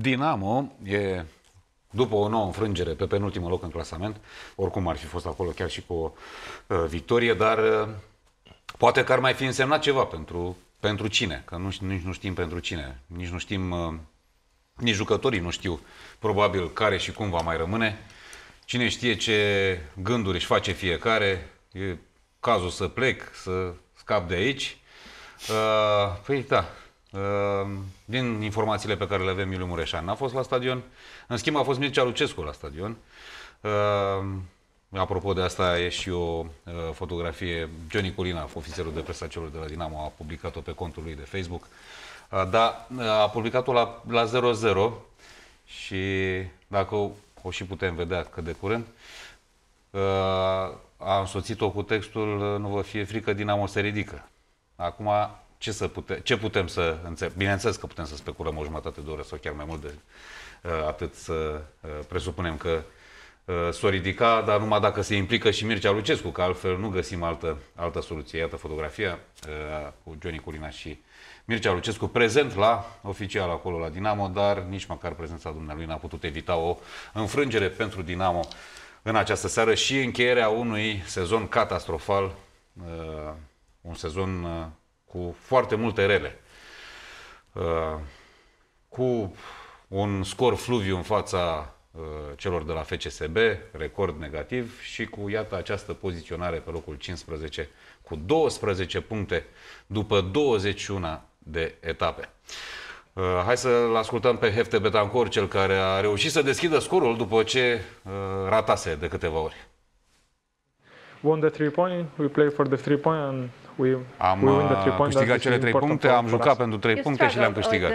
Dinamo e, după o nouă înfrângere, pe penultimul loc în clasament, oricum ar fi fost acolo chiar și cu o victorie, dar poate că ar mai fi însemnat ceva pentru cine, că nici nu știm pentru cine, nici nu știm, nici jucătorii nu știu probabil care și cum va mai rămâne. Cine știe ce gânduri își face fiecare, e cazul să plec, să scap de aici. Păi da, din informațiile pe care le avem, Iuliu Mureșan n-a fost la stadion. În schimb a fost Mircea Lucescu la stadion. Apropo de asta, e și o fotografie. Johnny Culina, ofițerul de presă celor de la Dinamo, a publicat-o pe contul lui de Facebook. Da, a publicat-o la 0-0 și dacă o și putem vedea cât de curând, a însoțit-o cu textul: nu vă fie frică, Dinamo se ridică. Acum, ce putem să înțelegem? Bineînțeles că putem să speculăm o jumătate de oră sau chiar mai mult de atât, să presupunem că s-o ridica, dar numai dacă se implică și Mircea Lucescu, că altfel nu găsim altă soluție. Iată fotografia cu Johnny Culina și Mircea Lucescu prezent oficial acolo la Dinamo, dar nici măcar prezența dumnealui n-a putut evita o înfrângere pentru Dinamo în această seară și încheierea unui sezon catastrofal, un sezon cu foarte multe rele, cu un scor fluviu în fața celor de la FCSB, record negativ, și cu, iată, această poziționare pe locul 15 cu 12 puncte după 21 de etape. Hai să-l ascultăm pe Hefte Betancor, cel care a reușit să deschidă scorul după ce ratase de câteva ori. Won the 3 point, we play for the 3 point and am câștigat cele 3 puncte, am jucat pentru 3 puncte și le-am câștigat.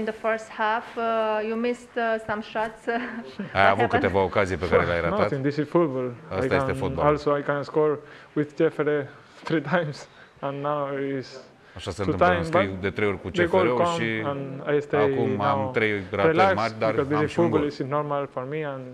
Ai avut câteva ocazii pe care le-ai ratat. This is football. Asta este fotbal. Also I can score with Jeffere 3 times and now is așa se întâmplă, în scris de 3 ori cu CFR-ul și acum am 3 ratări mari, dar am și un gol. This is normal for me and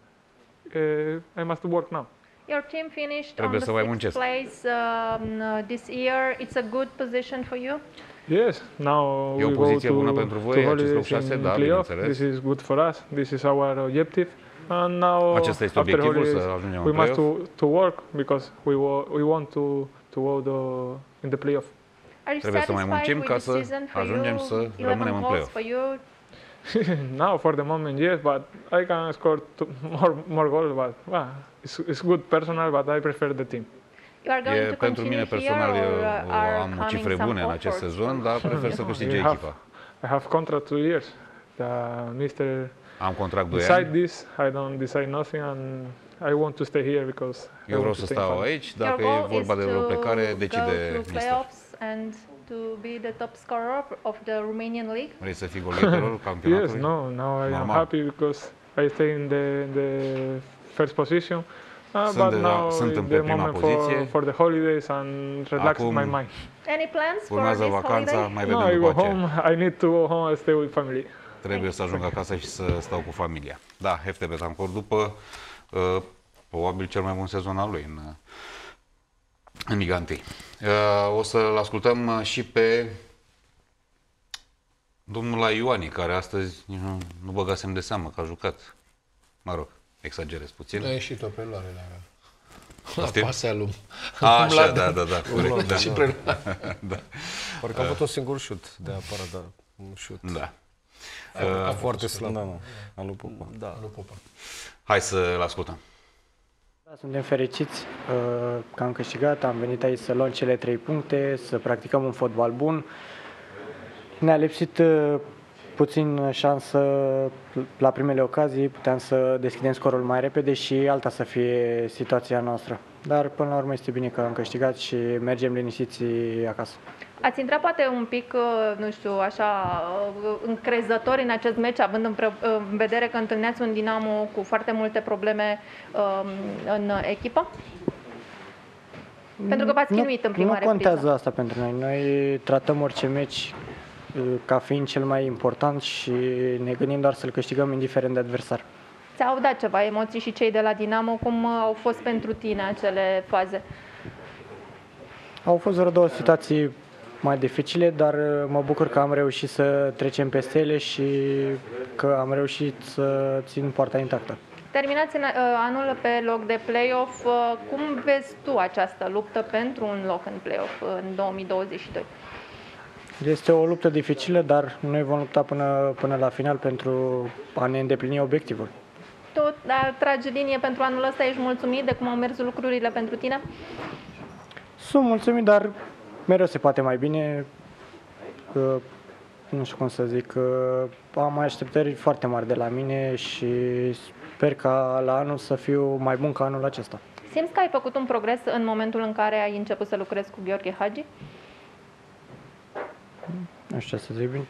I must work now. Your team finished on the 6th place this year. It's a good position for you? Yes, now e o poziție bună pentru voi, acest loc 6, da, bineînțeles. This is good for us. This is our objective. And now, acesta este obiectivul, să ajungem în play-off. We must to work because we want to go in the play-off. Trebuie să mai muncim ca să ajungem să rămânem în play-off. Now, for the moment, yes, but I can score more goals. But it's good personal, but I prefer the team. Pentru mine personal am cifre bune în acest sezon, dar prefer să câștige echipa. I have contract 2 years. Am contract 2 ani. Decide this, I don't decide nothing, and I want to stay here because eu vreau să stau aici. Dacă e vorba de vreo plecare, decide mister. To be the top scorer of the Romanian League? Vrei să fii golgheterul campionatului? Yes, now I am happy because I stay in the first position. But now sunt pe prima poziție. For the holidays and relax my mind. Any plans for urmează this vacanța, holiday? mai vedem după aceea. I need to go home and stay with family. Trebuie să ajung acasă și să stau cu familia. Da, Hefte Betancor, după probabil cel mai bun sezon al lui în Liga 1. O să-l ascultăm și pe domnul Ioani, care astăzi nu băgasem de seamă că a jucat. Mă rog, exagerez puțin. A ieșit o preluare la pasea lui. Așa, da, corect. Și preluare. Da. Parcă a avut un singur șut de aparat, dar un șut. Da. Foarte slab. Al lui Popa. Da, lui Popa. Hai să-l ascultăm. Suntem fericiți că am câștigat, am venit aici să luăm cele 3 puncte, să practicăm un fotbal bun. Ne-a lipsit puțin șansă la primele ocazii, puteam să deschidem scorul mai repede și alta să fie situația noastră. Dar până la urmă este bine că am câștigat și mergem liniștiți acasă. Ați intrat poate un pic, nu știu, așa, încrezători în acest meci, având în vedere că întâlneați un Dinamo cu foarte multe probleme în echipă? Pentru că v-ați chinuit în prima repriză. Nu contează asta pentru noi. Noi tratăm orice meci ca fiind cel mai important și ne gândim doar să-l câștigăm indiferent de adversar. Ți-au dat ceva emoții și cei de la Dinamo? Cum au fost pentru tine acele faze? Au fost vreo 2 situații mai dificile, dar mă bucur că am reușit să trecem peste ele și că am reușit să țin poarta intactă. Terminați anul pe loc de play-off. Cum vezi tu această luptă pentru un loc în play-off în 2022? Este o luptă dificilă, dar noi vom lupta până la final pentru a ne îndeplini obiectivul. Tu tragi linie pentru anul ăsta, ești mulțumit de cum au mers lucrurile pentru tine? Sunt mulțumit, dar mereu se poate mai bine. Nu știu cum să zic, am așteptări foarte mari de la mine și sper ca la anul să fiu mai bun ca anul acesta. Simți că ai făcut un progres în momentul în care ai început să lucrezi cu Gheorghe Hagi? Nu știu ce să zic.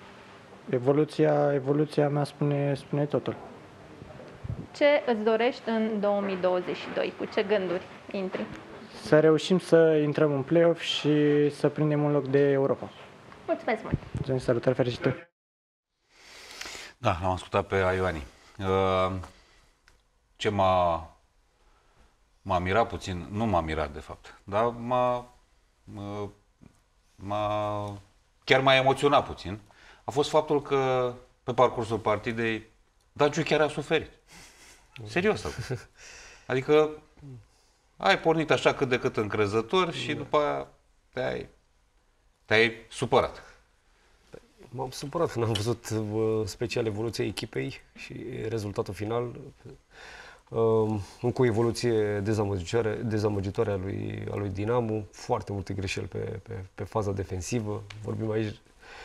Evoluția mea spune totul. Ce îți dorești în 2022? Cu ce gânduri intri? Să reușim să intrăm în play-off și să prindem un loc de Europa. Mulțumesc mult! Mulțumesc, salutări fericite! Da, l-am ascultat pe Ioani. Ce m-a mirat puțin, nu m-a mirat de fapt, dar chiar m-a emoționat puțin, a fost faptul că pe parcursul partidei Daciu chiar a suferit. Serios. Adică ai pornit așa cât de cât încrezător și după aia te-ai supărat. M-am supărat când am văzut special evoluția echipei și rezultatul final. Încă o evoluție dezamăgitoare a lui Dinamo, foarte multe greșeli pe faza defensivă. Vorbim aici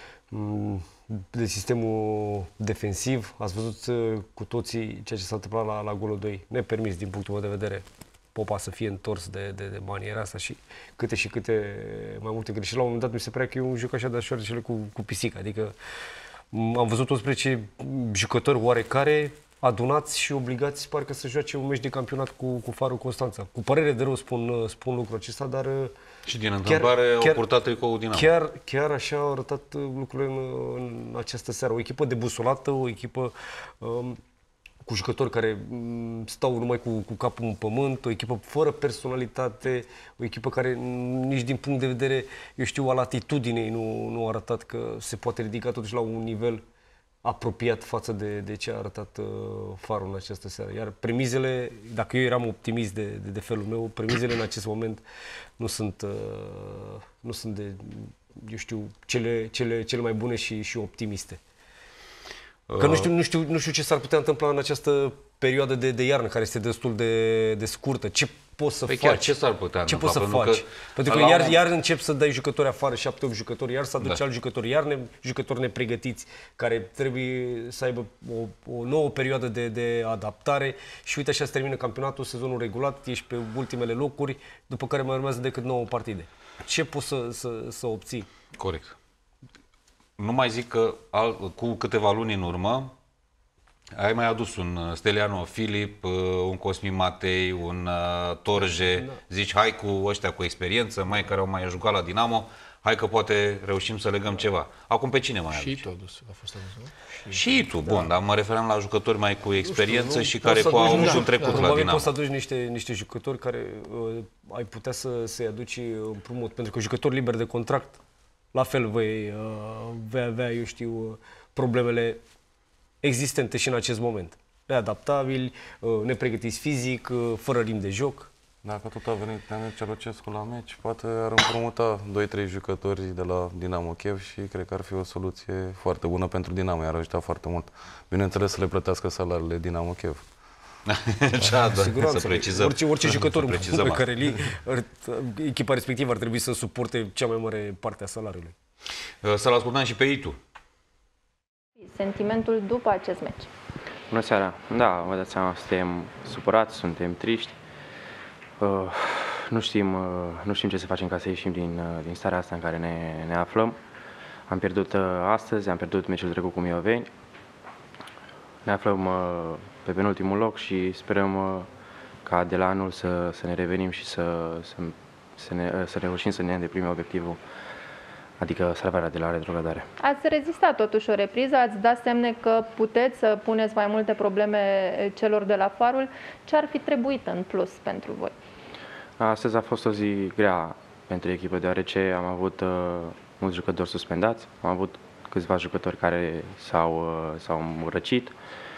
de sistemul defensiv. Ați văzut cu toții ceea ce s-a întâmplat la golul 2. Nepermis din punctul meu de vedere Popa să fie întors de maniera asta și câte mai multe greșeli. La un moment dat mi se părea că eu juc așa de șoarecele cu pisica. Adică am văzut 11 jucători oarecare adunați și obligați parcă să joace un meci de campionat cu Farul Constanța. Cu părere de rău spun lucrul acesta, dar și din întâmplare au purtat tricoul Dinamo. Chiar așa au arătat lucrurile în această seară. O echipă debusolată, o echipă cu jucători care stau numai cu capul în pământ, o echipă fără personalitate, o echipă care nici din punct de vedere, eu știu, al atitudinei nu a arătat că se poate ridica totuși la un nivel apropiat față de ce a arătat Farul în această seară. Iar premizele, dacă eu eram optimist de felul meu, premizele în acest moment nu sunt de, eu știu, cele mai bune și optimiste. Că nu știu ce s-ar putea întâmpla în această perioadă de iarnă, care este destul de scurtă. Ce poți să faci? Chiar ce s-ar putea întâmpla? Ce poți să faci? Pentru că iar începi să dai jucători afară, 7-8 jucători, iar să aduci alți jucători, jucători nepregătiți, care trebuie să aibă o nouă perioadă de adaptare. Și uite, așa se termină campionatul, sezonul regulat, ești pe ultimele locuri, după care mai urmează decât 9 partide. Ce poți să obții? Corect. Nu mai zic că cu câteva luni în urmă ai mai adus un Steliano Filip, un Cosmin Matei, un Torje, zici hai cu ăștia cu experiență, mai care au mai jucat la Dinamo, hai că poate reușim să legăm ceva. Acum pe cine mai aduci? Și tu a fost adus, nu? Și tu, bun, dar mă referam la jucători mai cu experiență și care au un trecut la Dinamo. Poți să aduci niște jucători care ai putea să-i aduci împrumut, pentru că jucători liberi de contract, la fel vei avea, eu știu, problemele existente și în acest moment. Neadaptabili, nepregătiți fizic, fără ritm de joc. Dacă tot a venit Nenel Ceaușescu la meci, poate ar împrumuta 2-3 jucători de la Dinamo Kiev și cred că ar fi o soluție foarte bună pentru Dinamo, i-ar ajuta foarte mult. Bineînțeles să le plătească salariile Dinamo Kiev. Să precizăm. Orice jucător pe care echipa respectivă ar trebui să suporte cea mai mare parte a salariului. Să-l ascultăm și pe Itu. Sentimentul după acest meci. Bună seara! Da, vă dați seama, suntem supărați, suntem triști. Nu știm ce să facem ca să ieșim din starea asta în care ne aflăm. Am pierdut astăzi, am pierdut meciul trecut cu Mioveni. Ne aflăm pe penultimul loc și sperăm ca de la anul să ne revenim și să reușim să ne îndeplinim obiectivul, adică salvarea de la retrogradare. Ați rezistat totuși o repriză, ați dat semne că puteți să puneți mai multe probleme celor de la Farul. Ce ar fi trebuit în plus pentru voi? Astăzi a fost o zi grea pentru echipă, deoarece am avut mulți jucători suspendați, am avut câțiva jucători care s-au răcit,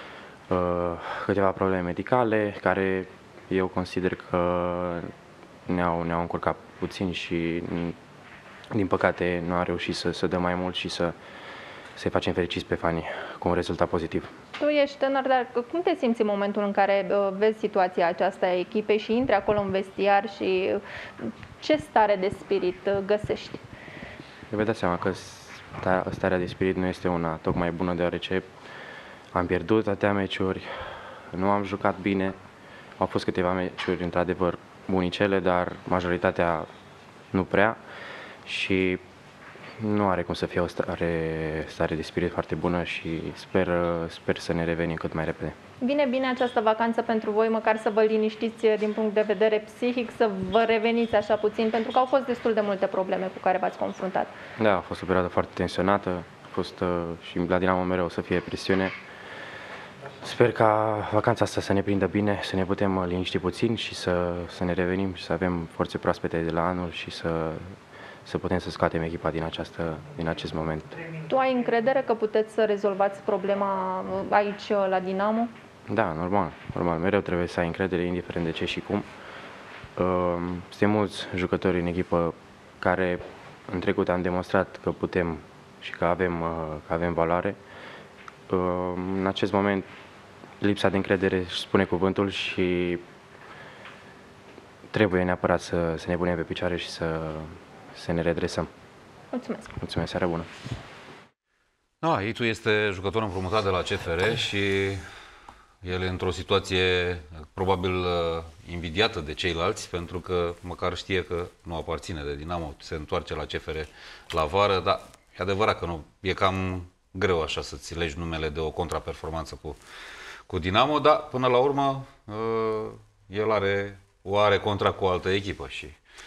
câteva probleme medicale care eu consider că ne-au încurcat puțin și din păcate nu am reușit să dăm mai mult și să-i facem fericiți pe fanii cu un rezultat pozitiv. Tu ești tânăr, dar cum te simți în momentul în care vezi situația aceasta a echipei și intri acolo în vestiar și ce stare de spirit găsești? Vă dați seama că starea de spirit nu este una tocmai bună, deoarece am pierdut atâtea meciuri, nu am jucat bine, au fost câteva meciuri într-adevăr bunicele, dar majoritatea nu prea și nu are cum să fie o stare de spirit foarte bună și sper să ne revenim cât mai repede. Vine bine această vacanță pentru voi, măcar să vă liniștiți din punct de vedere psihic, să vă reveniți așa puțin, pentru că au fost destul de multe probleme cu care v-ați confruntat. Da, a fost o perioadă foarte tensionată, a fost și la Dinamo mereu să fie presiune. Sper ca vacanța asta să ne prindă bine, să ne putem liniști puțin și să ne revenim și să avem forțe proaspete de la anul și să putem să scoatem echipa din acest moment. Tu ai încredere că puteți să rezolvați problema aici la Dinamo? Da, normal. Mereu trebuie să ai încredere, indiferent de ce și cum. Suntem mulți jucători în echipă care în trecut am demonstrat că putem și că avem valoare. În acest moment, lipsa de încredere își spune cuvântul și trebuie neapărat să ne punem pe picioare și să ne redresăm. Mulțumesc! Mulțumesc, seară bună! Da, Itu este jucător împrumutat de la CFR și el e într-o situație probabil invidiată de ceilalți, pentru că măcar știe că nu aparține de Dinamo, se întoarce la CFR la vară, dar e adevărat că nu, e cam greu așa să-ți legi numele de o contraperformanță cu Dinamo, dar până la urmă el are contract cu o altă echipă și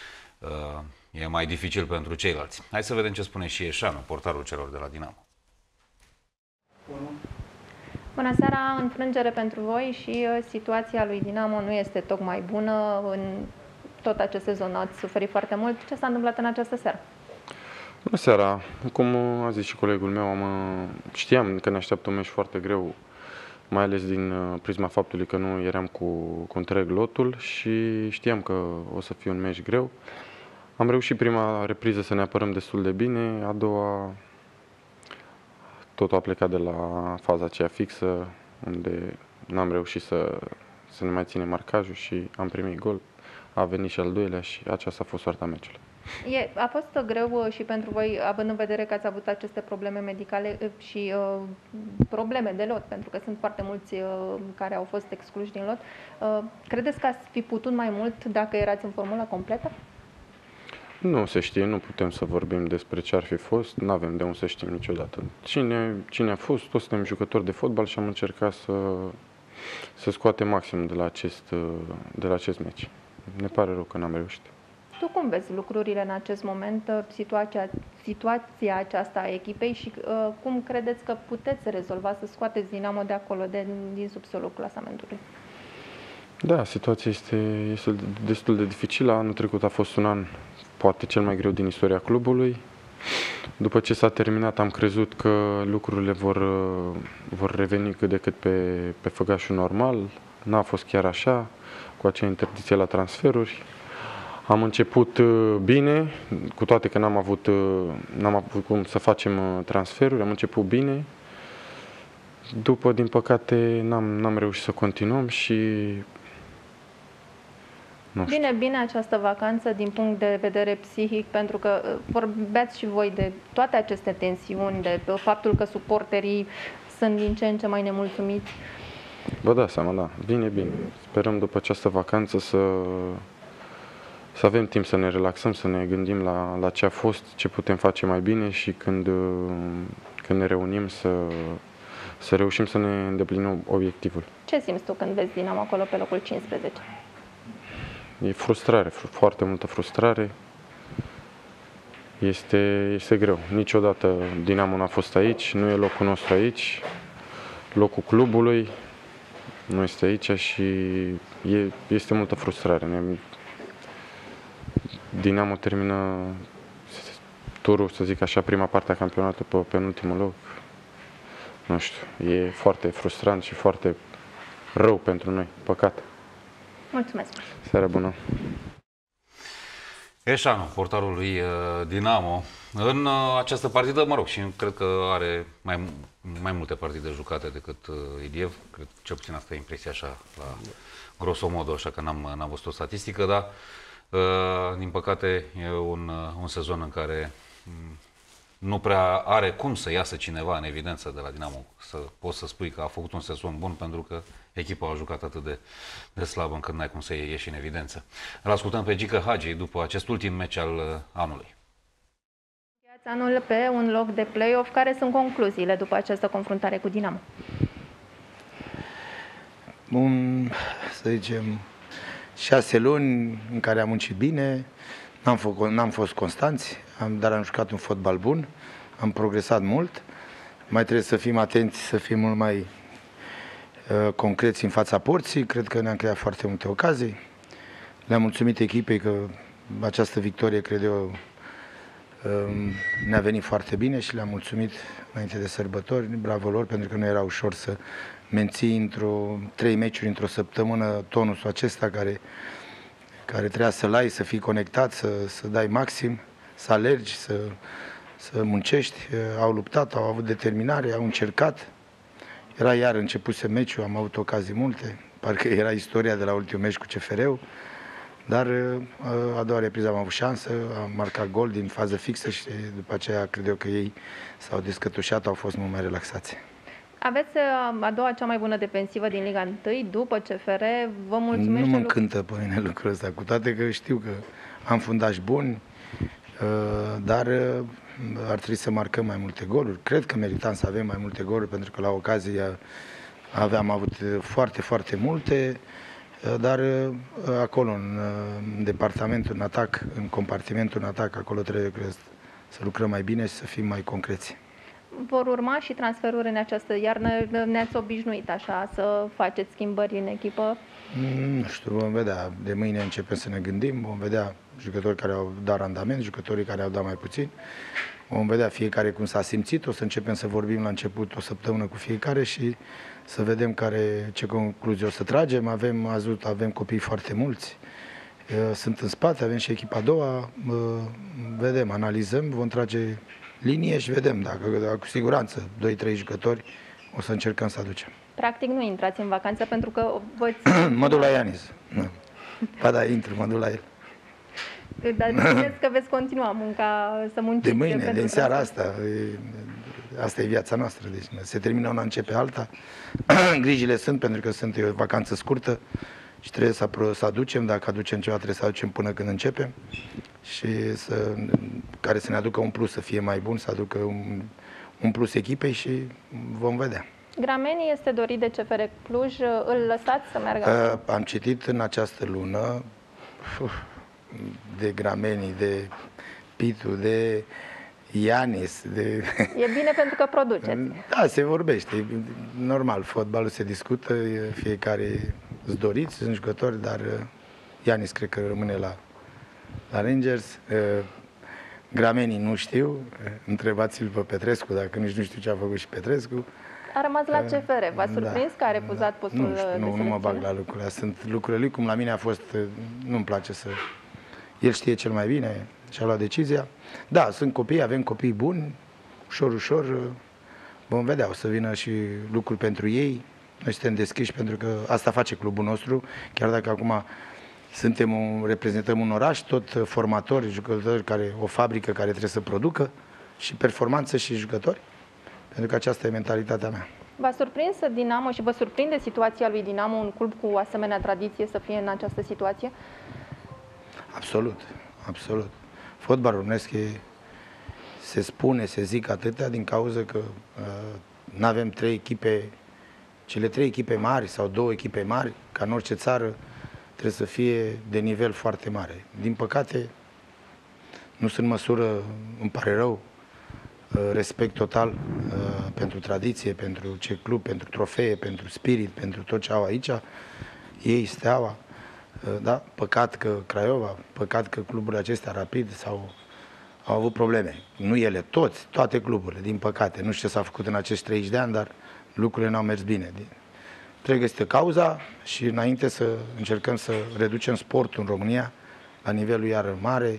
e mai dificil pentru ceilalți. Hai să vedem ce spune și Eșanu, portarul celor de la Dinamo. Bună seara, înfrângere pentru voi și situația lui Dinamo nu este tocmai bună. În tot acest sezon ați suferit foarte mult. Ce s-a întâmplat în această seară? Bună seara, cum a zis și colegul meu, știam că ne așteaptă un meci foarte greu, mai ales din prisma faptului că nu eram cu întreg lotul și știam că o să fie un meci greu. Am reușit prima repriză să ne apărăm destul de bine, a doua totul a plecat de la faza aceea fixă, unde n-am reușit să ne mai ținem marcajul și am primit gol. A venit și al doilea și aceasta a fost soarta meciului. A fost greu și pentru voi, având în vedere că ați avut aceste probleme medicale și probleme de lot, pentru că sunt foarte mulți care au fost excluși din lot. Credeți că ați fi putut mai mult dacă erați în formula completă? Nu se știe, nu putem să vorbim despre ce ar fi fost, nu avem de unde să știm niciodată. Cine a fost, toți suntem jucători de fotbal și am încercat să scoatem maximum de la acest meci. Ne pare rău că n-am reușit. Tu cum vezi lucrurile în acest moment, situația aceasta a echipei și cum credeți că puteți rezolva, să scoateți Dinamo de acolo, din subsolul clasamentului? Da, situația este destul de dificilă. Anul trecut a fost un an poate cel mai greu din istoria clubului. După ce s-a terminat, am crezut că lucrurile vor reveni cât de cât pe făgașul normal. N-a fost chiar așa, cu acea interdicție la transferuri. Am început bine, cu toate că n-am avut cum să facem transferuri, am început bine. După, din păcate, n-am reușit să continuăm și Bine această vacanță din punct de vedere psihic, pentru că vorbeați și voi de toate aceste tensiuni, de faptul că suporterii sunt din ce în ce mai nemulțumiți. Vă dați seama, da. Bine. Sperăm după această vacanță să avem timp să ne relaxăm, să ne gândim la ce a fost, ce putem face mai bine și când ne reunim să reușim să ne îndeplinim obiectivul. Ce simți tu când vezi Dinamo acolo pe locul 15? E frustrare, foarte multă frustrare. Este greu. Niciodată Dinamo n-a fost aici, nu e locul nostru aici, locul clubului nu este aici și este multă frustrare. Dinamo turul, să zic așa, prima parte a campionatului pe penultimul loc. Nu știu, e foarte frustrant și foarte rău pentru noi, păcat. Mulțumesc! Seara bună! Eșanu, portarul lui Dinamo, în această partidă, mă rog, și cred că are mai multe partide jucate decât Iliev, cred, cel puțin asta e impresia așa, la grosomodo, așa că n-am văzut o statistică, dar din păcate e un sezon în care nu prea are cum să iasă cineva în evidență de la Dinamo, să poți să spui că a făcut un sezon bun, pentru că echipa a jucat atât de slab încât n-ai cum să ieși în evidență. Îl ascultăm pe Gică Hagi după acest ultim meci al anului. Anul pe un loc de play-off, care sunt concluziile după această confruntare cu Dinamo? Să zicem, 6 luni în care am muncit bine, n-am fost constanți, dar am jucat un fotbal bun, am progresat mult. Mai trebuie să fim atenți, să fim mult mai concreți în fața porții. Cred că ne-am creat foarte multe ocazii. Le-am mulțumit echipei că această victorie, cred eu, ne-a venit foarte bine și le-am mulțumit înainte de sărbători. Bravo lor, pentru că nu era ușor să menții 3 meciuri într-o săptămână tonusul acesta care trebuia să-l ai, să fii conectat, să dai maxim, să alergi, să muncești. Au luptat, au avut determinare, au încercat. Era iar începuse meciul, am avut ocazii multe, parcă era istoria de la ultimul meci cu CFR-ul, dar a doua repriză am avut șansă, am marcat gol din fază fixă și după aceea cred eu că ei s-au descătușat, au fost mult mai relaxați. Aveți a doua cea mai bună defensivă din Liga 1, după CFR, vă mulțumesc. Nu mă încântă pe mine lucrul ăsta, cu toate că știu că am fundași buni, dar ar trebui să marcăm mai multe goluri. Cred că meritam să avem mai multe goluri, pentru că la ocazie am avut foarte, foarte multe, dar acolo, în departamentul, în atac, în compartimentul în atac, acolo trebuie să lucrăm mai bine și să fim mai concreți. Vor urma și transferuri în această iarnă? Ne-ați obișnuit așa să faceți schimbări în echipă? Nu știu, vom vedea. De mâine începem să ne gândim, vom vedea jucători care au dat randament, jucătorii care au dat mai puțin. Vom vedea fiecare cum s-a simțit, o să începem să vorbim la început o săptămână cu fiecare și să vedem ce concluzii o să tragem. Avem copii foarte mulți, sunt în spate, avem și echipa a doua, vedem, analizăm, vom trage linie și vedem, dacă cu siguranță 2-3 jucători o să încercăm să aducem. Practic nu intrați în vacanță pentru că mă duc la Ianis. Ba da, mă duc la el. Dar ziceți că veți continua munca, să munciți. De mâine, din seara asta. Asta e viața noastră. Deci se termină una, începe alta. Grijile sunt, pentru că sunt o vacanță scurtă și trebuie să aducem. Dacă aducem ceva, trebuie să aducem până când începem. Și care să ne aducă un plus, să fie mai bun, să aducă un plus echipei și vom vedea. Grameni este dorit de CFR Cluj, îl lăsați să meargă? Am citit în această lună de Grameni, de Pitu, de Ianis. E bine pentru că produceți. Da, se vorbește. Normal, fotbalul se discută, fiecare îți doriți, sunt jucători, dar Ianis cred că rămâne la Rangers. Gramenii nu știu, întrebați-l pe Petrescu, dacă nici nu știu ce a făcut și Petrescu. A rămas la CFR, v-a surprins că a refuzat postul de selecție? Nu mă bag la lucrurile. Sunt lucrurile lui, cum la mine a fost, nu-mi place să... El știe cel mai bine și a luat decizia. Da, sunt copii, avem copii buni, ușor, ușor, vom vedea, o să vină și lucruri pentru ei. Noi suntem deschiși pentru că asta face clubul nostru, chiar dacă acum reprezentăm un oraș, tot formatori, jucători, o fabrică care trebuie să producă și performanță și jucători, pentru că aceasta e mentalitatea mea. V-a surprins Dinamo și vă surprinde situația lui Dinamo, un club cu asemenea tradiție, să fie în această situație? Absolut, absolut. Fotbalul românesc se spune, se zic atâtea din cauza că nu avem cele 3 echipe mari sau 2 echipe mari, ca în orice țară, trebuie să fie de nivel foarte mare. Din păcate, nu sunt în măsură, îmi pare rău, respect total pentru tradiție, pentru ce club, pentru trofee, pentru spirit, pentru tot ce au aici. Ei, Steaua, da? Păcat că Craiova, păcat că cluburile acestea Rapid au avut probleme. Nu ele, toate cluburile, din păcate. Nu știu ce s-a făcut în acești 30 de ani, dar lucrurile n-au mers bine. Trebuie găsită cauza și înainte să încercăm să reducem sportul în România la nivelul iar mare.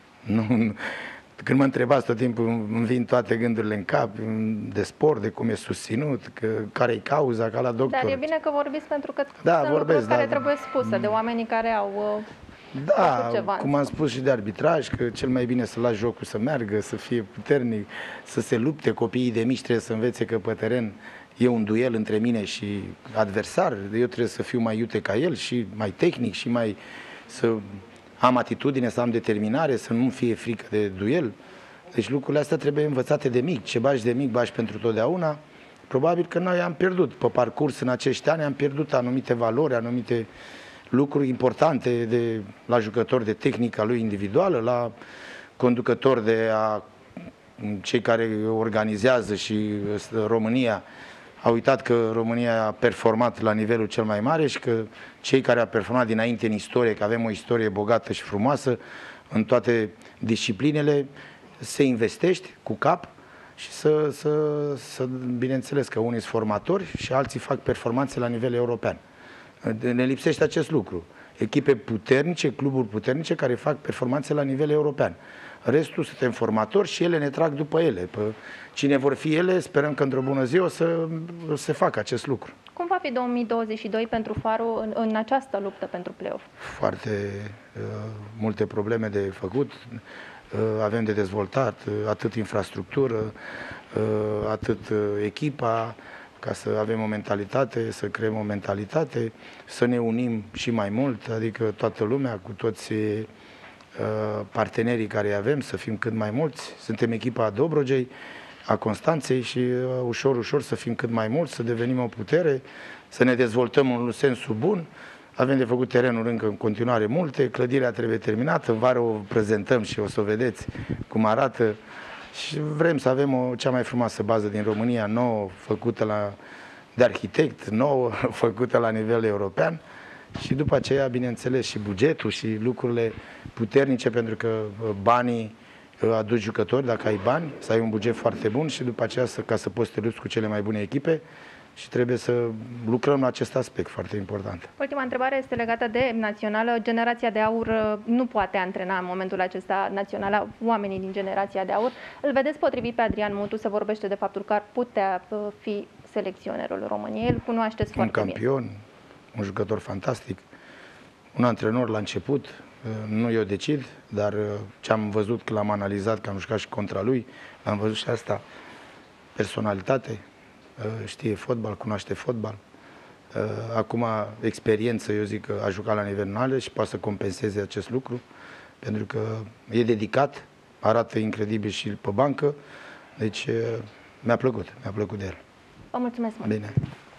Când mă întrebați tot timpul, îmi vin toate gândurile în cap de sport, de cum e susținut, care e cauza, ca la doctor. Dar e bine că vorbiți pentru că Da, sunt vorbesc, lucruri care da. trebuie spuse de oamenii care au Da, făcut ceva. cum am spus și de arbitraj, că cel mai bine să lași jocul să meargă, să fie puternic, să se lupte. Copiii de mici trebuie să învețe că pe teren e un duel între mine și adversar. Eu trebuie să fiu mai iute ca el și mai tehnic și mai să am atitudine, să am determinare, să nu fie frică de duel. Deci lucrurile astea trebuie învățate de mic. Ce bași de mic, bași pentru totdeauna. Probabil că noi am pierdut pe parcurs în acești ani, am pierdut anumite valori, anumite lucruri importante la jucători de tehnica lui individuală, la conducători cei care organizează și România. A uitat că România a performat la nivelul cel mai mare și că cei care au performat dinainte în istorie, că avem o istorie bogată și frumoasă în toate disciplinele, se investești cu cap și bineînțeles că unii sunt formatori și alții fac performanțe la nivel european. Ne lipsește acest lucru. Echipe puternice, cluburi puternice care fac performanțe la nivel european. Restul suntem formatori și ele ne trag după ele. Cine vor fi ele, sperăm că într-o bună zi o să se facă acest lucru. Cum va fi 2022 pentru Faru în această luptă pentru play-off? Foarte multe probleme de făcut. Avem de dezvoltat atât infrastructură, atât echipa, ca să avem o mentalitate, să creăm o mentalitate, să ne unim și mai mult, adică toată lumea, cu toți partenerii care avem, să fim cât mai mulți. Suntem echipa Dobrogei, a Constanței și ușor, ușor să fim cât mai mulți, să devenim o putere, să ne dezvoltăm în sensul bun. Avem de făcut terenuri încă în continuare multe, clădirea trebuie terminată, în vară o prezentăm și o să o vedeți cum arată. Și vrem să avem cea mai frumoasă bază din România, nouă, făcută de arhitect, nouă, făcută la nivel european. Și după aceea, bineînțeles, și bugetul și lucrurile puternice, pentru că banii aduc jucători, dacă ai bani, să ai un buget foarte bun și după aceea ca să poți să te lupți cu cele mai bune echipe și trebuie să lucrăm la acest aspect foarte important. Ultima întrebare este legată de națională. Generația de aur nu poate antrena în momentul acesta naționala, oamenii din generația de aur. Îl vedeți potrivit pe Adrian Mutu, se vorbește de faptul că ar putea fi selecționerul României. Îl cunoașteți foarte bine. Un campion, un jucător fantastic, un antrenor la început, nu eu decid, dar ce am văzut că l-am analizat, că am jucat și contra lui, am văzut și asta, personalitate, știe fotbal, cunoaște fotbal. Acum experiență, eu zic că a jucat la nivel înalt și poate să compenseze acest lucru, pentru că e dedicat, arată incredibil și pe bancă, deci mi-a plăcut de el. Vă mulțumesc mult! Bine.